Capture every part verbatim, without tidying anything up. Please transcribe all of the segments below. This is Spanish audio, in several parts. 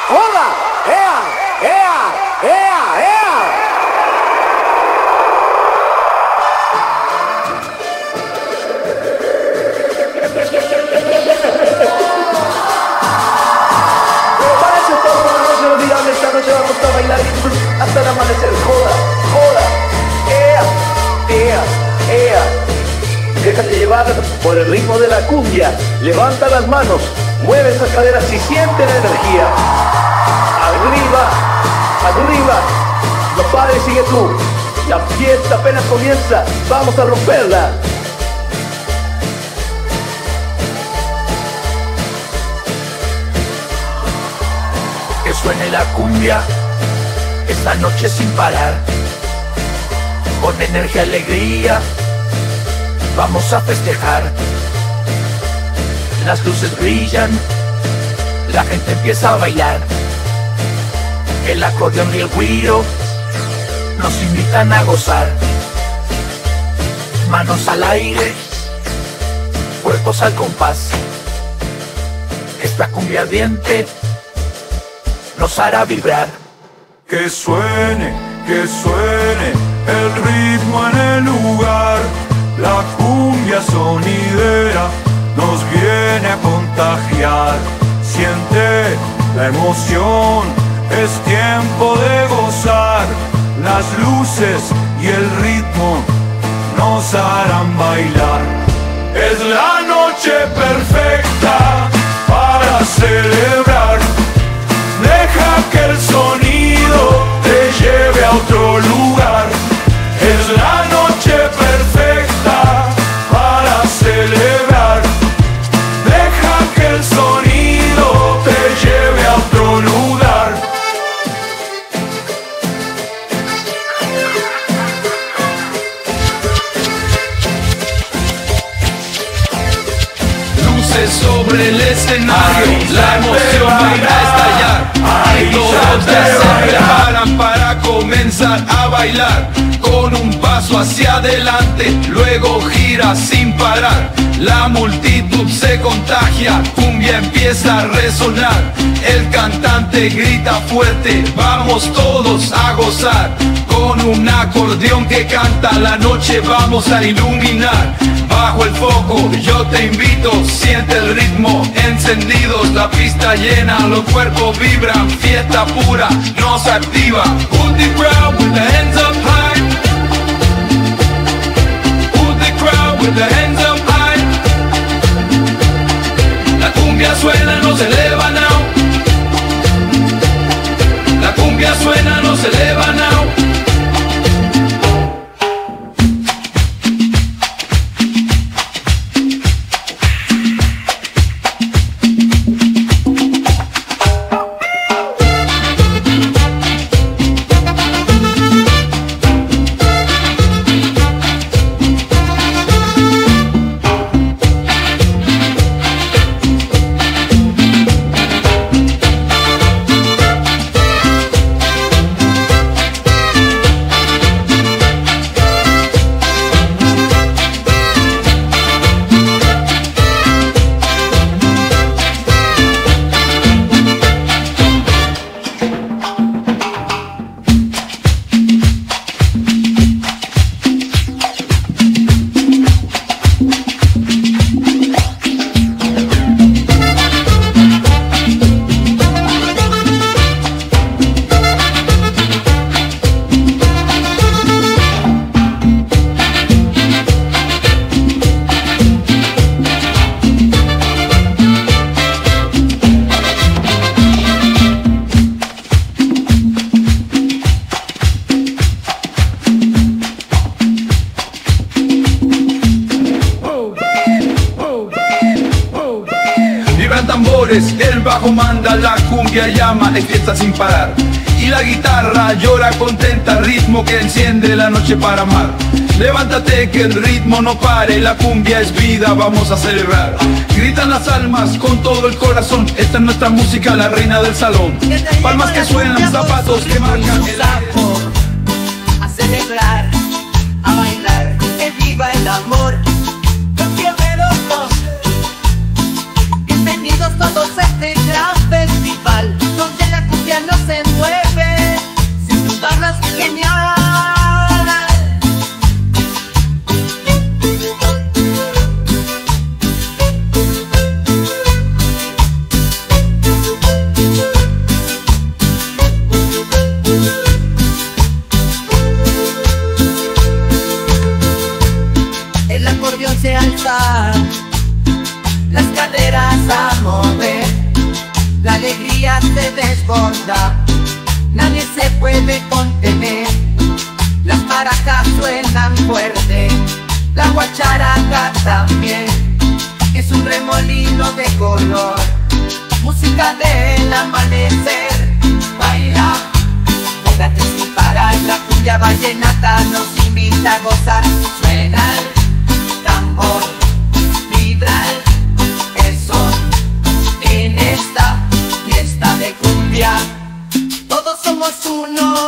¡Joda! ¡Ea! ¡Ea! ¡Ea! ¡Ea! Para eso todo una noche olvidable, esta noche vamos a bailar y hasta el amanecer. Joda, joda, ea, ea, ea. Déjate llevar por el ritmo de la cumbia. Levanta las manos, mueve esas caderas y siente la energía. Arriba, arriba. No pares, sigue tú. La fiesta apenas comienza. Vamos a romperla. Que suene la cumbia esta noche sin parar. Con energía, alegría vamos a festejar. Las luces brillan, la gente empieza a bailar. El acordeón y el güiro nos invitan a gozar. Manos al aire, cuerpos al compás. Esta cumbia ardiente nos hará vibrar. Que suene, que suene el ritmo en el lugar. La cumbia sonidera nos viene a contagiar. Siente la emoción, es tiempo de gozar. Las luces y el ritmo nos harán bailar. Es la noche perfecta para celebrar. Deja que el sonido te lleve a otro lugar. Es la noche perfecta para celebrar. Deja que el sonido te lleve a otro lugar. Luces sobre el escenario, ay, la emoción va a estallar. Ay, todos ya se preparan para comenzar a bailar. Con un paso hacia adelante, luego gira sin parar. La multitud se contagia, cumbia empieza a resonar. El cantante grita fuerte, vamos todos a gozar. Con un acordeón que canta, la noche vamos a iluminar. Bajo el foco yo te invito, siente el ritmo encendidos. La pista llena, los cuerpos vibran, fiesta pura nos activa. Put the crowd with the hands up high. Put the crowd with the hands up high. La cumbia suena, no se eleva now. La cumbia suena, no se eleva now. El bajo manda, la cumbia llama, es fiesta sin parar. Y la guitarra llora contenta, ritmo que enciende la noche para amar. Levántate que el ritmo no pare, la cumbia es vida, vamos a celebrar. Gritan las almas con todo el corazón, esta es nuestra música, la reina del salón. Palmas que suenan, zapatos que marcan el sapo, a celebrar, a bailar, que viva el amor. Bienvenidos todos a este gran festival, donde la hace alzar las caderas a mover, la alegría se desborda, nadie se puede contener. Las maracas suenan fuerte, la guacharaca también, es un remolino de color, música del amanecer. Baila, quédate sin parar, la cumbia vallenata nos invita a gozar. Suena el tambor, vibra el son, en esta fiesta de cumbia todos somos uno.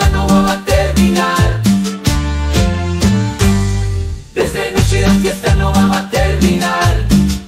fiesta no va a terminar. Desde noche la fiesta no va a terminar.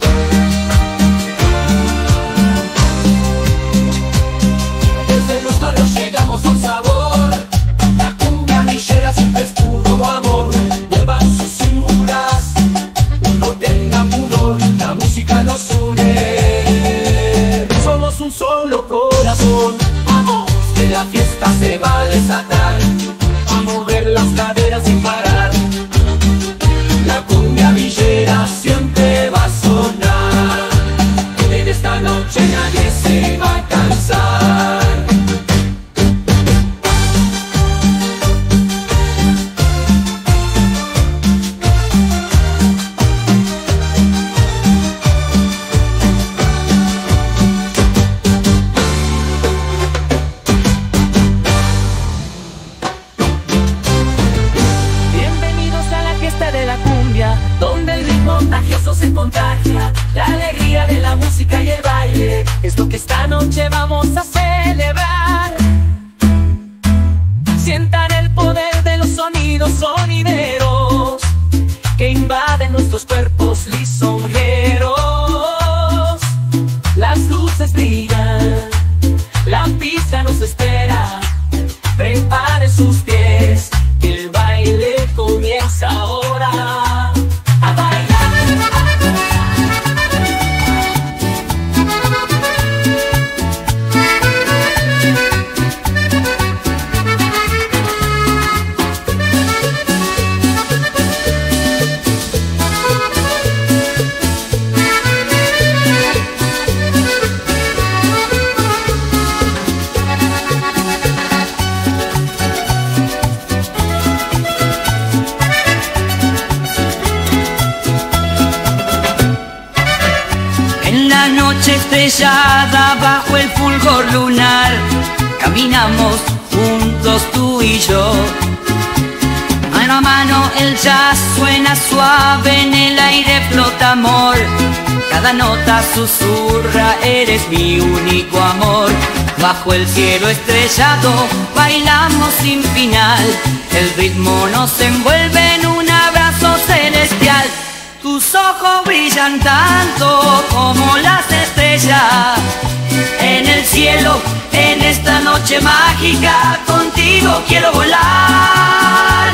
Desde los barrios llegamos a un sabor. La cumbia villera siempre es puro amor. Lleva sus cinturas, no tenga pudor, la música nos une. Somos un solo corazón. Vamos, que la fiesta se va a desatar. A mover las caderas sin parar. La cumbia villera siempre va a sonar. En esta noche nadie se va a cansar. Donde el ritmo contagioso se contagia, la alegría de la música y el baile es lo que esta noche vamos a celebrar. Sientan el poder de los sonidos sonideros que invaden nuestros cuerpos lisonjeros. Las luces brillan, la pista nos espera. Preparen sus pies, el baile comienza ahora. Estrellada bajo el fulgor lunar, caminamos juntos tú y yo. Mano a mano el jazz suena suave, en el aire flota amor. Cada nota susurra, eres mi único amor. Bajo el cielo estrellado bailamos sin final. El ritmo nos envuelve en un abrazo celestial. Tus ojos brillan tanto como las estrellas en el cielo. En esta noche mágica contigo quiero volar.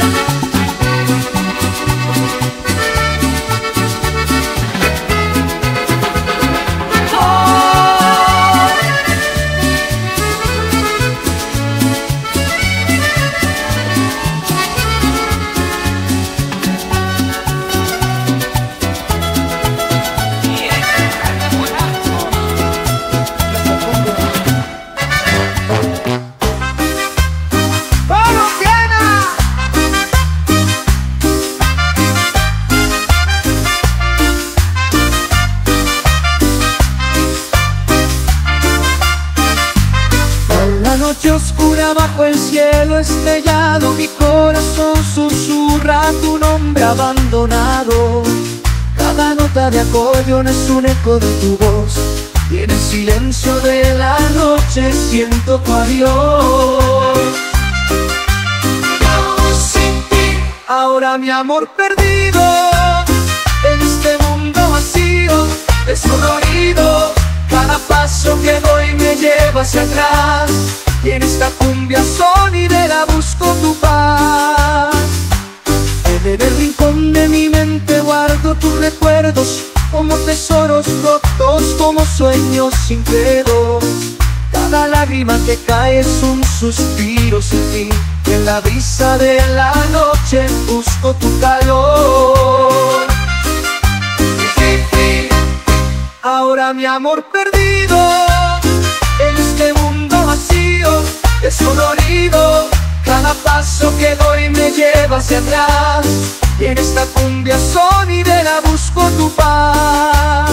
Bajo el cielo estrellado mi corazón susurra tu nombre abandonado. Cada nota de acordeón es un eco de tu voz, y en el silencio de la noche siento tu adiós. Sin ti, ahora mi amor perdido en este mundo vacío, descolorido. Cada paso que doy me lleva hacia atrás, y en esta cumbia sonidera busco tu paz. En el rincón de mi mente guardo tus recuerdos, como tesoros rotos, como sueños sin credo. Cada lágrima que cae es un suspiro sin fin, y en la brisa de la noche busco tu calor. Ahora mi amor perdido en este mundo vacío, descolorido. Cada paso que doy me lleva hacia atrás, y en esta cumbia sonidera busco tu paz.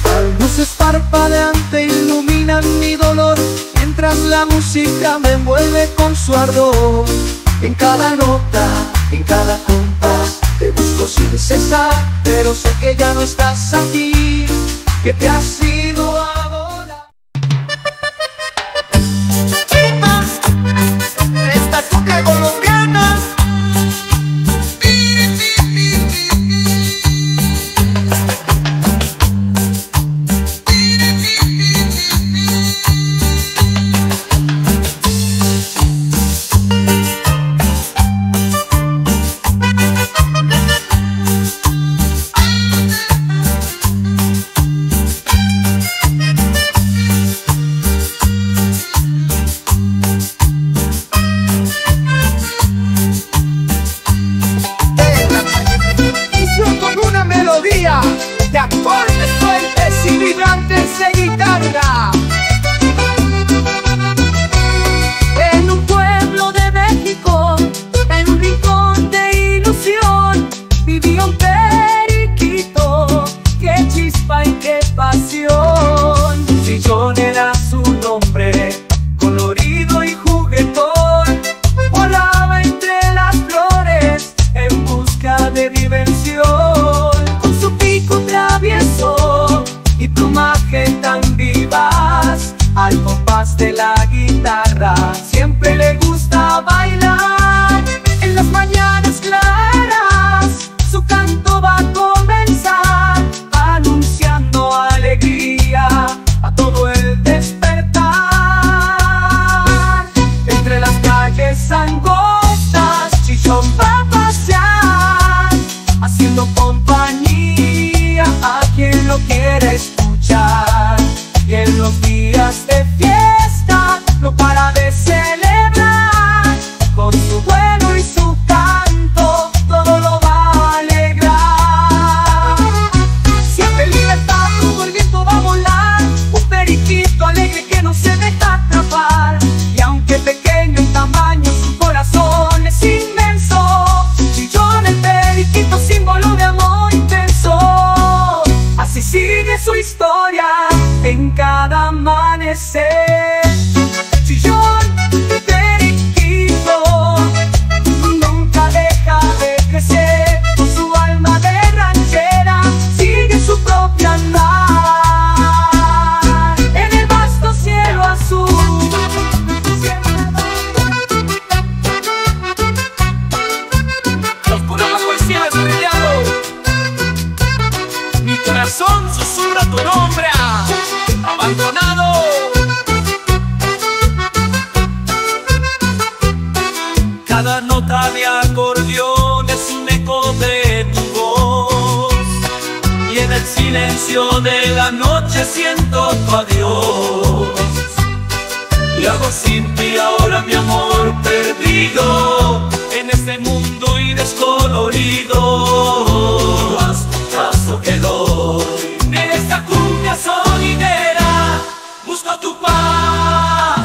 Luces parpadeantes iluminan mi dolor, mientras la música me envuelve vuelve con su ardor. En cada nota, en cada compás, te busco sin cesar, pero sé que ya no estás aquí, que te has ido a volar. Esta cumbia colombiana. De acordes fuertes y vibrantes de guitarra. En un pueblo de México, en un rincón de ilusión, vivía un periquito, qué chispa y qué pasión. Chillón era su nombre, colorido y juguetón, volaba entre las flores en busca de diversión. Travieso y plumaje tan vivaz, al compás de la guitarra siempre le gusta bailar. En las mañanas claras su canto va a comenzar, anunciando alegría a todo el despertar. Entre las calles angostas Chillón va a pasear, haciendo compañía a quien lo quiere escuchar. Y en los días de fiesta no para de celebrar, con su vuelo y su canto todo lo va a alegrar. Siempre en libertad como el viento va a volar, un periquito alegre que no se deja atrapar. Y aunque pequeño en tamaño su corazón es inmenso, Chillón el periquito símbolo de amor intenso. Así sigue su historia en cada amanecer. Chillón, el periquito, nunca deja de crecer. Con su alma de ranchera sigue su propio andar. En el vasto cielo azul, Los puros bajo el cielo estrellado, mi corazón susurra tu nombre, abandonado. Cada nota de acordeón es un eco de tu voz, y en el silencio de la noche siento tu adiós. Y hago sin ti ahora mi amor perdido, en este mundo y descolorido. Paso que doy en esta cumbia sonidera, busco tu paz.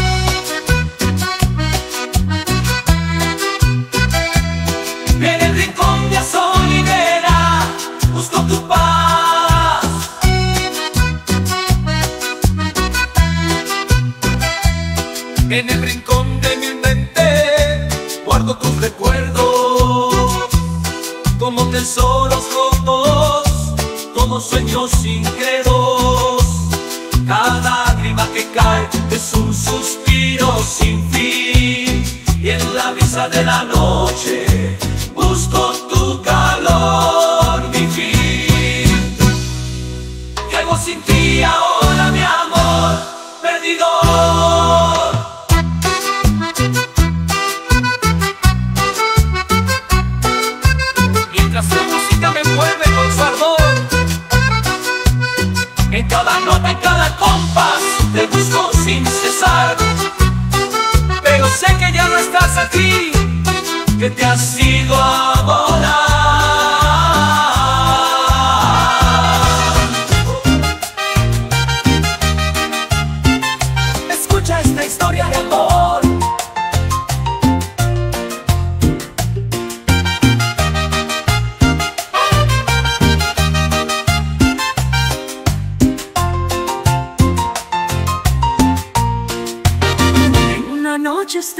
En el rincón de sonidera, busco tu paz. En el rincón de mi mente guardo tus recuerdos, como tesoros rotos, como sueños incrédulos. Cada lágrima que cae es un suspiro sin fin, y en la brisa de la noche busco tu calor, mi fin. ¿Qué hago sin ti ahora, mi amor perdido? En cada nota, en cada compás, te busco sin cesar. Pero sé que ya no estás aquí, que te has ido a volar. Escucha esta historia de amor. noche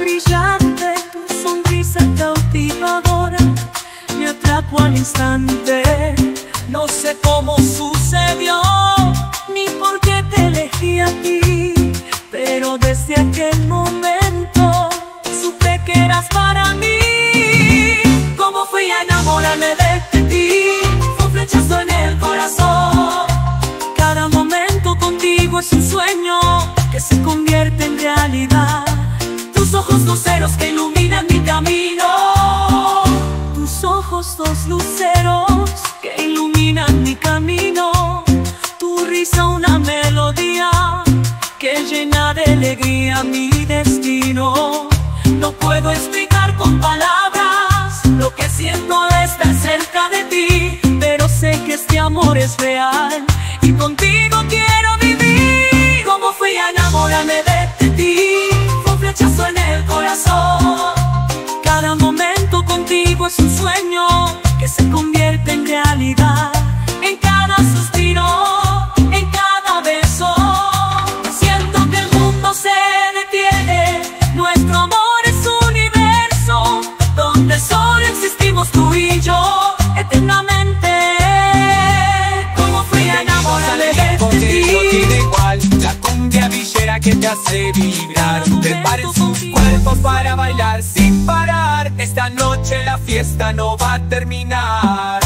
brillante, tu sonrisa cautivadora me atrapó al instante. No sé cómo sucedió, ni por qué te elegí a ti, pero desde aquel momento supe que eras para mí. ¿Cómo fui a enamorarme de ti? Fue un flechazo en el corazón. Cada momento contigo es un sueño que se convierte en realidad. Tus ojos luceros que iluminan mi camino. Tus ojos dos luceros que iluminan mi camino. Tu risa una melodía que llena de alegría mi destino. No puedo explicar con palabras lo que siento de estar cerca de ti, pero sé que este amor es real y contigo quiero vivir. ¿Cómo fui a enamorarme de ti? Fue un flechazo en el corazón. Cada momento contigo es un sueño que se convierte en realidad. En cada suspiro, en cada beso, siento que el mundo se detiene. Nuestro amor es un universo donde solo existimos tú y yo eternamente. ¿Cómo fui a enamorarme de no ti? tiene igual la cumbia villera que te hace vibrar. Preparen sus cuerpos para bailar sin parar. Esta noche la fiesta no va a terminar.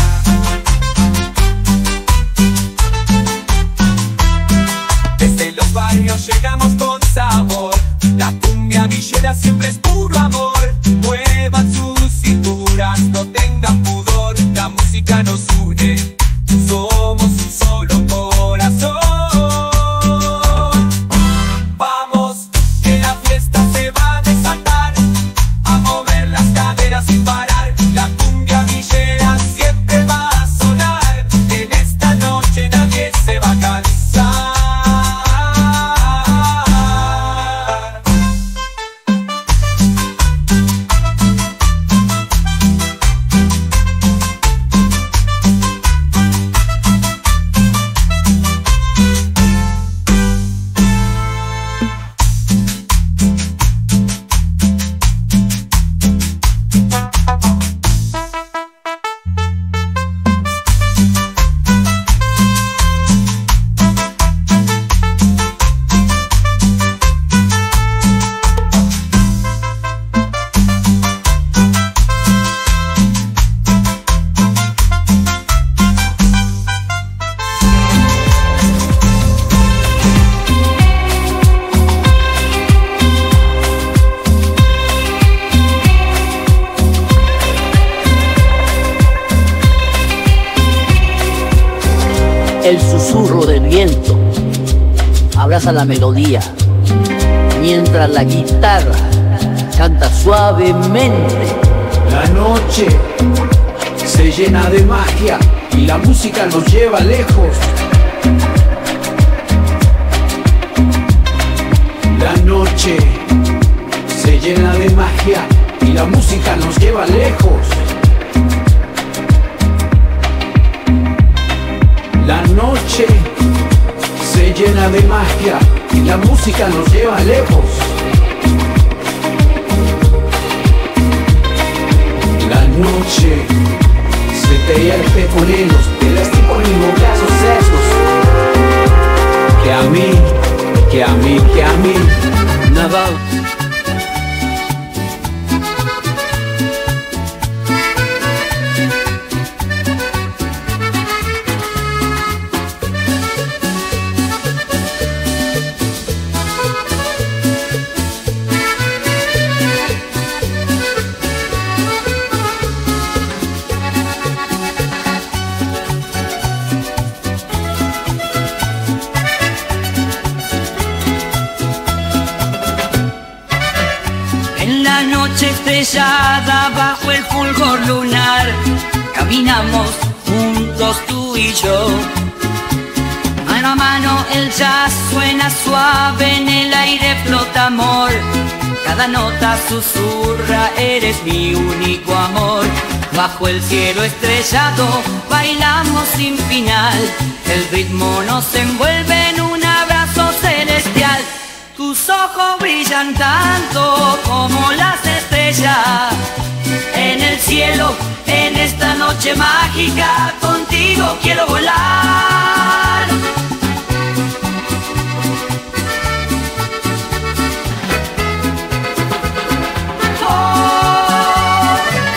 Desde los barrios llegamos con sabor. La cumbia villera siempre es puro amor. Muevan sus cinturas, no tengan pudor. La música nos une, somos un solo corazón. Vamos, que la fiesta se va a desatar, a mover las caderas sin parar. La cumbia villera siempre va a sonar. En esta noche nadie se va a cansar. El susurro del viento abraza la melodía, mientras la guitarra canta suavemente. La noche se llena de magia y la música nos lleva lejos. La noche se llena de magia y la música nos lleva lejos. La noche se llena de magia y la música nos lleva lejos. La noche se te hierve con hilos, te lastipo en mis brazos sesos. Que a mí, que a mí, que a mí, nada. Estrellada bajo el fulgor lunar, caminamos juntos tú y yo. Mano a mano el jazz suena suave, en el aire flota amor. Cada nota susurra, eres mi único amor. Bajo el cielo estrellado bailamos sin final. El ritmo nos envuelve en un abrazo celestial. Tus ojos brillan tanto como las estrellas en el cielo. En esta noche mágica contigo quiero volar. Oh.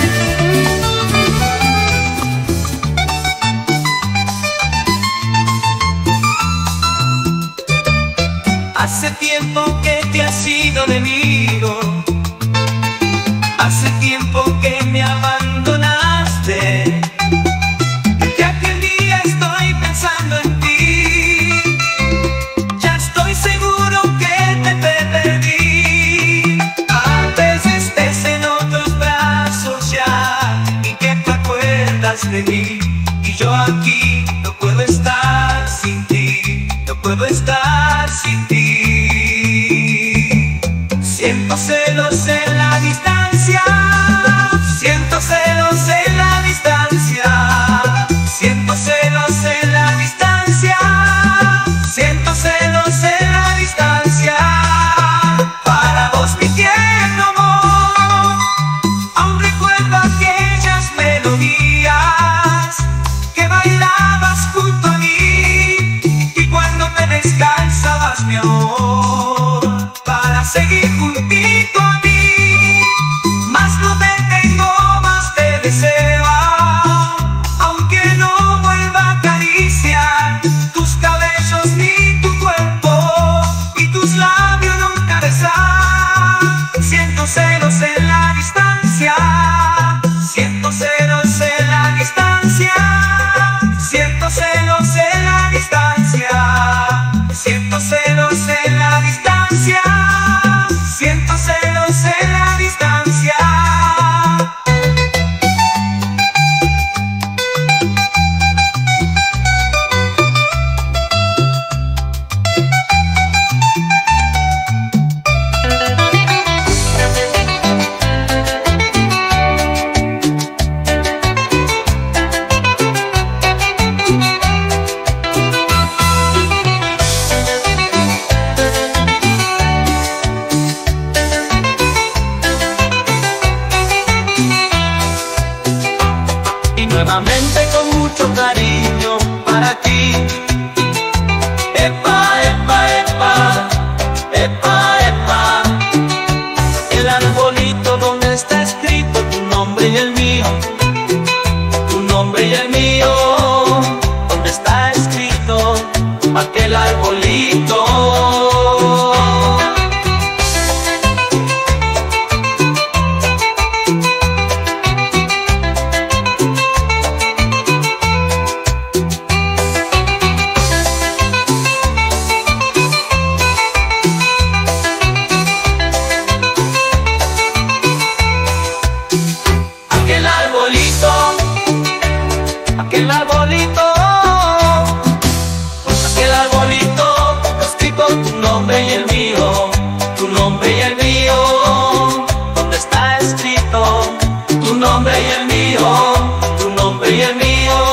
Hace tiempo que te has ido de mí, hace tiempo que me abandonaste. Desde aquel día estoy pensando en ti, ya estoy seguro que te perdí. A veces estés en otros brazos ya y que te acuerdas de mí, y yo aquí no puedo estar sin ti, no puedo estar sin ti. Siento celos en la distancia, siento celos en la distancia, siento celos en la distancia, siento celos en la distancia. Para vos mi tierno amor, aún recuerdo aquellas melodías que bailabas junto a mí, y cuando me descansabas mi amor para seguir juntito a mí. Más no te tengo, más te deseo, aunque no vuelva a acariciar tus cabellos ni tu cuerpo y tus labios nunca besar. Siento celos en la distancia, siento celos en la distancia, siento celos en la distancia, siento celos en la distancia, siento celos en la distancia. Nuevamente con mucho cariño para ti. Epa, epa, epa, epa, epa. El arbolito donde está escrito tu nombre y el mío, tu nombre y el mío, donde está escrito aquel arbolito. Aquel arbolito, aquel arbolito, escrito tu nombre y el mío, tu nombre y el mío, donde está escrito tu nombre y el mío, tu nombre y el mío.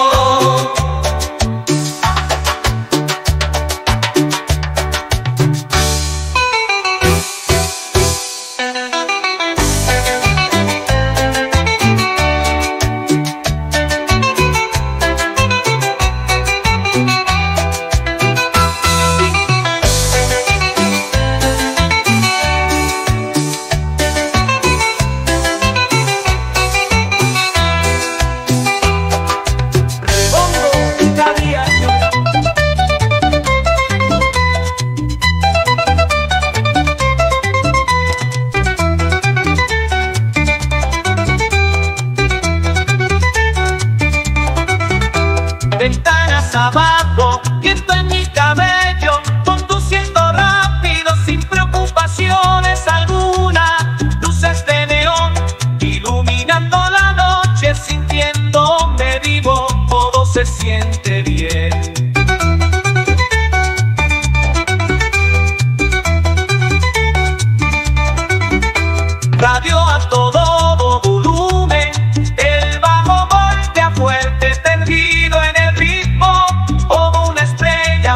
Ventanas abajo, viento en mi cabello, conduciendo rápido sin preocupaciones alguna. Luces de neón iluminando la noche, sintiéndome vivo, todo se siente bien. Radio a todo volumen, el bajo golpea fuerte, tendido en el ritmo, como una estrella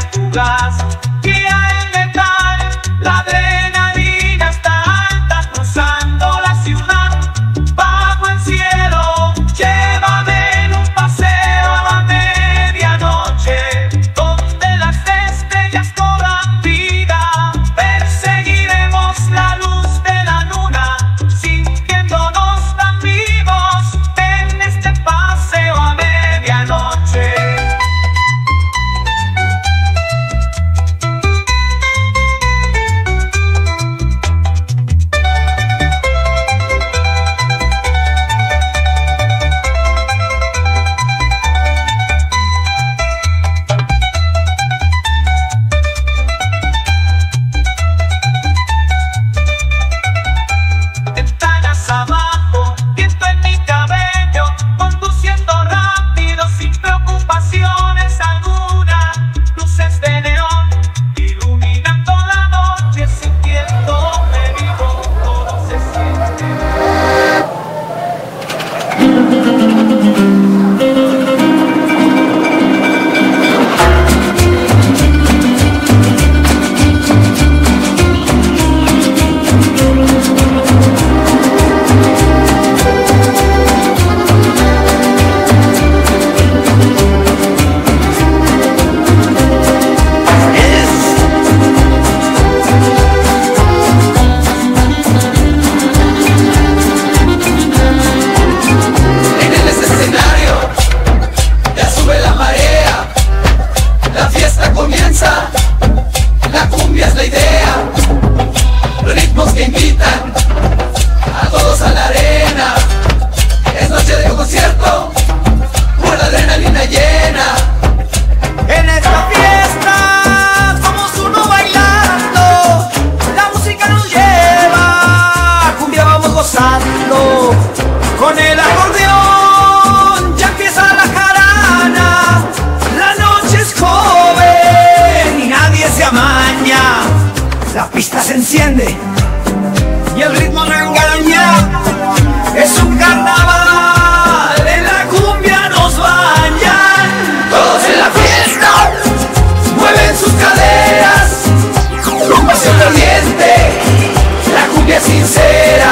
enciende y el ritmo no engaña. Es un carnaval, en la cumbia nos bañan. Todos en la fiesta mueven sus caderas con pasión ardiente, la cumbia sincera.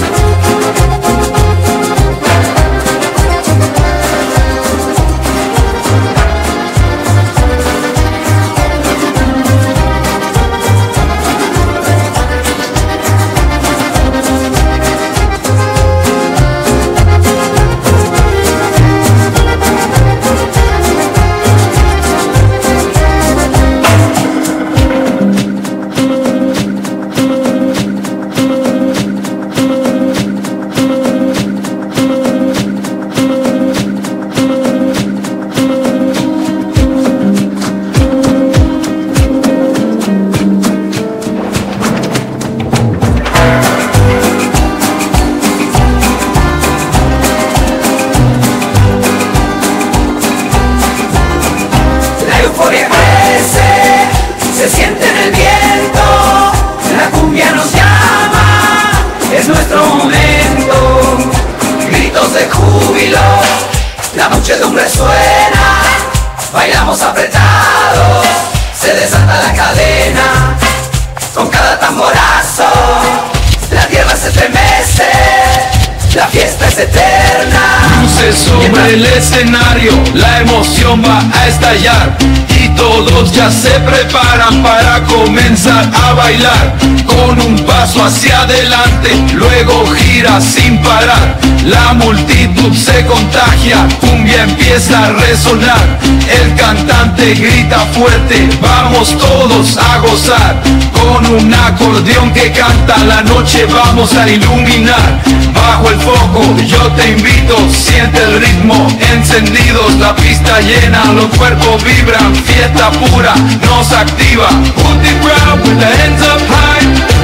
La muchedumbre suena, bailamos apretados, se desata la cadena, con cada tamborazo, la tierra se estremece, la fiesta es eterna. Luces sobre el escenario, la emoción va a estallar y todos ya se preparan para comenzar a bailar. Con un paso hacia adelante, luego gira sin parar. La multitud se contagia, cumbia empieza a resonar. El cantante grita fuerte, vamos todos a gozar. Con un acordeón que canta, la noche vamos a iluminar. Bajo el foco yo te invito, siente el ritmo, encendidos, la pista llena, los cuerpos vibran, fiesta pura nos activa. Put the crowd with the hands up high.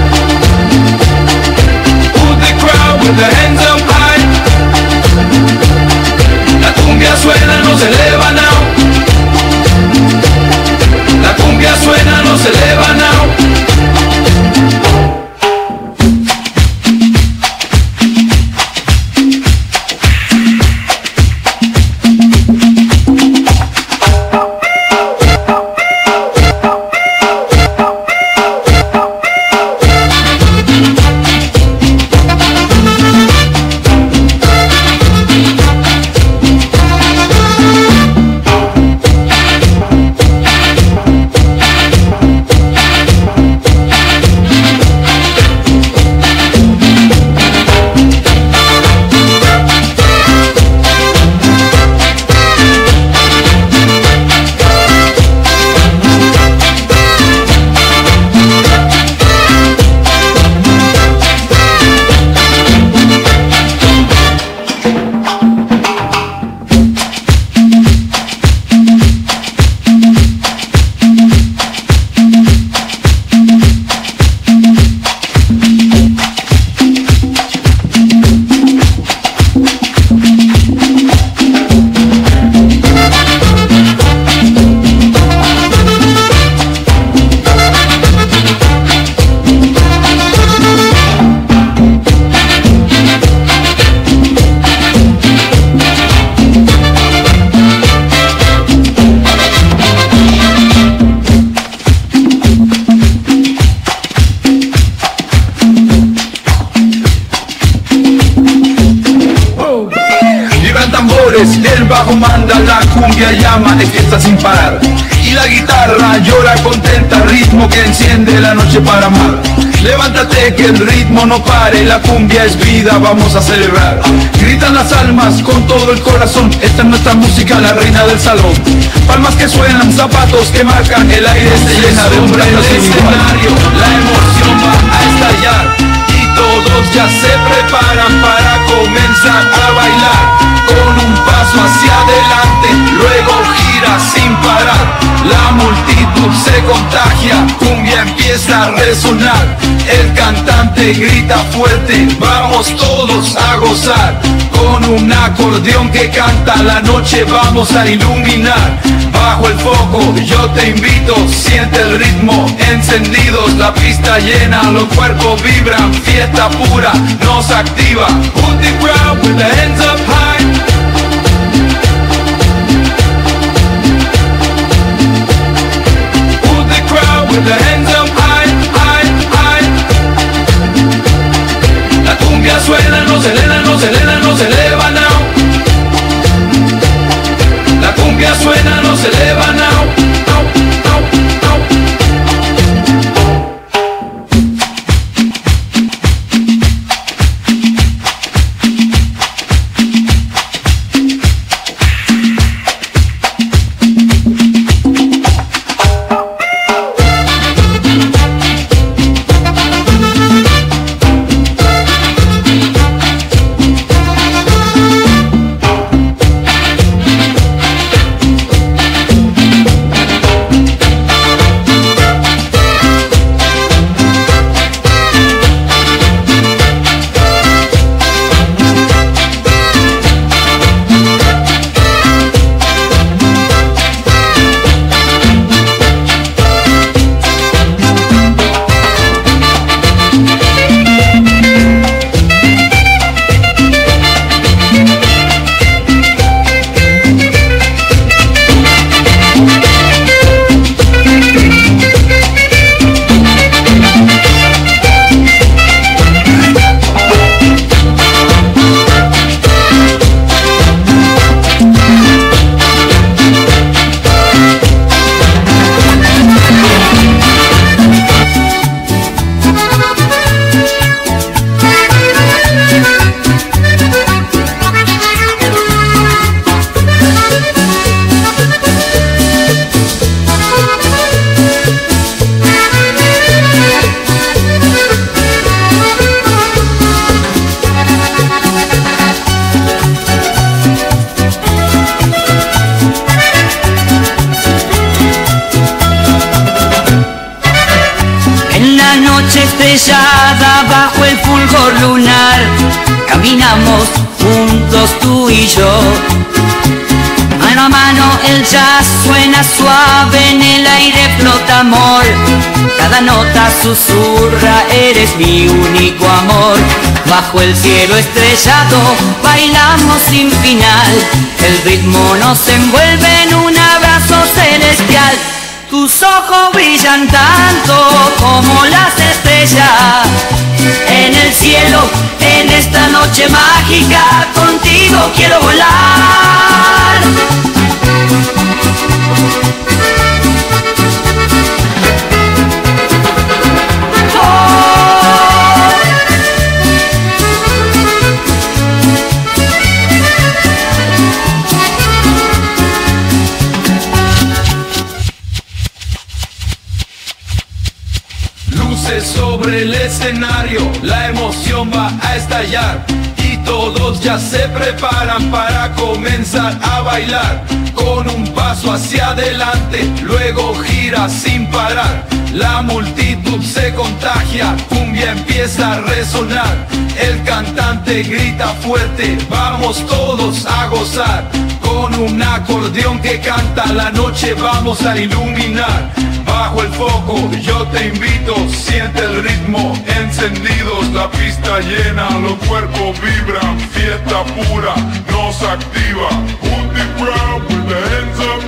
Put the crowd with the hands up high. La cumbia suena, no se eleva now. La cumbia suena, no se eleva now. El bajo manda, la cumbia llama, es fiesta sin parar. Y la guitarra llora contenta, ritmo que enciende la noche para amar. Levántate que el ritmo no pare, la cumbia es vida, vamos a celebrar. Gritan las almas con todo el corazón, esta es nuestra música, la reina del salón. Palmas que suenan, zapatos que marcan, el aire se llena de un brillo sin escenario. La emoción va a estallar y todos ya se preparan para comenzar a bailar. Con un paso hacia adelante, luego gira sin parar. La multitud se contagia, cumbia empieza a resonar. El cantante grita fuerte, vamos todos a gozar. Con un acordeón que canta, la noche vamos a iluminar. Bajo el foco yo te invito, siente el ritmo, encendidos, la pista llena, los cuerpos vibran, fiesta pura nos activa. Put the crowd with the hands up high. Put the crowd with the hands up high, high, high. La cumbia suena, nos eleva, nos eleva, nos eleva now. La cumbia suena, nos eleva now. Now, now, now. Estrellada bajo el fulgor lunar, caminamos juntos tú y yo. Mano a mano el jazz suena suave, en el aire flota amor. Cada nota susurra, eres mi único amor. Bajo el cielo estrellado bailamos sin final. El ritmo nos envuelve en un abrazo celestial. Tus ojos brillan tanto como las estrellas en el cielo, en esta noche mágica, contigo quiero volar. Sobre el escenario la emoción va a estallar y todos ya se preparan para comenzar a bailar. Con un paso hacia adelante, luego gira sin parar. La multitud se contagia, cumbia empieza a resonar. El cantante grita fuerte, vamos todos a gozar. Con un acordeón que canta, la noche vamos a iluminar. Bajo el foco yo te invito, siente el ritmo, encendidos, la pista llena, los cuerpos vibran, fiesta pura nos activa. Put the crowd with the hands up